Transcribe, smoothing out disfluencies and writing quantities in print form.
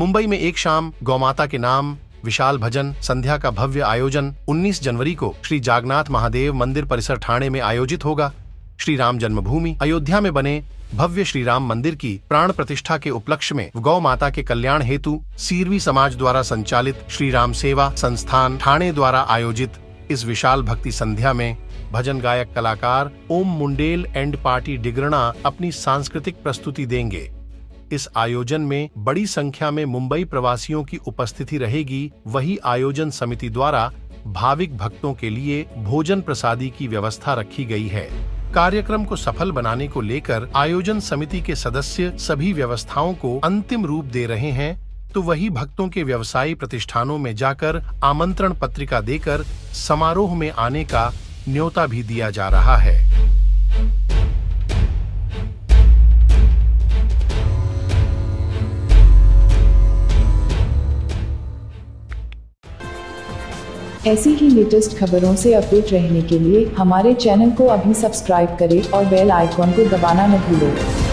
मुंबई में एक शाम गौमाता के नाम विशाल भजन संध्या का भव्य आयोजन 19 जनवरी को श्री जागन्नाथ महादेव मंदिर परिसर ठाणे में आयोजित होगा। श्री राम जन्मभूमि अयोध्या में बने भव्य श्री राम मंदिर की प्राण प्रतिष्ठा के उपलक्ष्य में गौ माता के कल्याण हेतु सीरवी समाज द्वारा संचालित श्री राम सेवा संस्थान ठाणे द्वारा आयोजित इस विशाल भक्ति संध्या में भजन गायक कलाकार ओम मुंडेल एंड पार्टी डिगरना अपनी सांस्कृतिक प्रस्तुति देंगे। इस आयोजन में बड़ी संख्या में मुंबई प्रवासियों की उपस्थिति रहेगी। वही आयोजन समिति द्वारा भाविक भक्तों के लिए भोजन प्रसादी की व्यवस्था रखी गई है। कार्यक्रम को सफल बनाने को लेकर आयोजन समिति के सदस्य सभी व्यवस्थाओं को अंतिम रूप दे रहे हैं, तो वही भक्तों के व्यवसायी प्रतिष्ठानों में जाकर आमंत्रण पत्रिका देकर समारोह में आने का न्योता भी दिया जा रहा है। ऐसी ही लेटेस्ट खबरों से अपडेट रहने के लिए हमारे चैनल को अभी सब्सक्राइब करें और बेल आइकॉन को दबाना न भूलें।